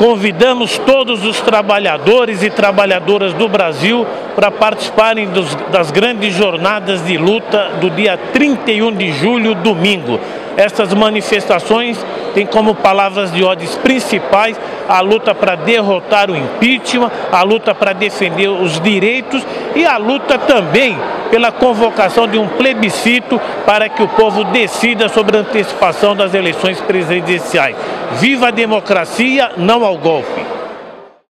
Convidamos todos os trabalhadores e trabalhadoras do Brasil para participarem das grandes jornadas de luta do dia 31 de julho, domingo. Essas manifestações têm como palavras de ordem principais a luta para derrotar o impeachment, a luta para defender os direitos e a luta também pela convocação de um plebiscito para que o povo decida sobre a antecipação das eleições presidenciais. Viva a democracia, não ao golpe!